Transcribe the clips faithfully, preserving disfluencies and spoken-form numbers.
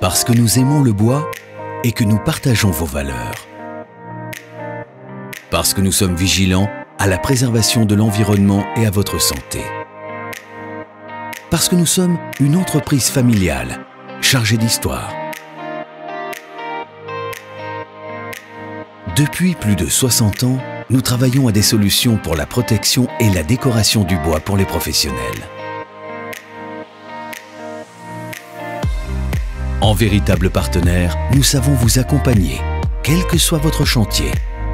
Parce que nous aimons le bois et que nous partageons vos valeurs. Parce que nous sommes vigilants à la préservation de l'environnement et à votre santé. Parce que nous sommes une entreprise familiale, chargée d'histoire. Depuis plus de soixante ans, nous travaillons à des solutions pour la protection et la décoration du bois pour les professionnels. En véritable partenaire, nous savons vous accompagner, quel que soit votre chantier.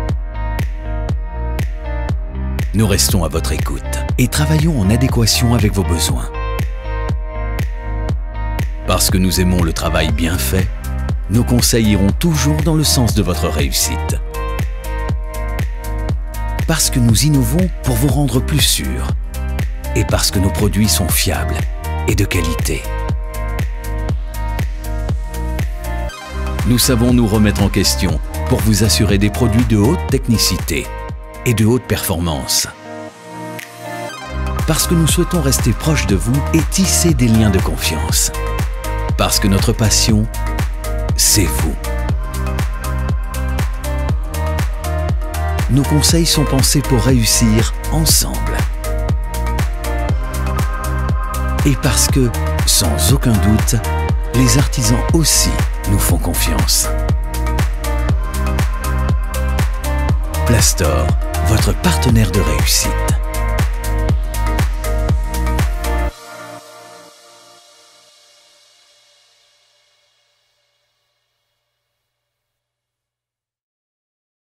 Nous restons à votre écoute et travaillons en adéquation avec vos besoins. Parce que nous aimons le travail bien fait, nos conseils iront toujours dans le sens de votre réussite. Parce que nous innovons pour vous rendre plus sûrs et parce que nos produits sont fiables et de qualité. Nous savons nous remettre en question pour vous assurer des produits de haute technicité et de haute performance. Parce que nous souhaitons rester proches de vous et tisser des liens de confiance. Parce que notre passion, c'est vous. Nos conseils sont pensés pour réussir ensemble. Et parce que, sans aucun doute, les artisans aussi nous font confiance. Plastor, votre partenaire de réussite.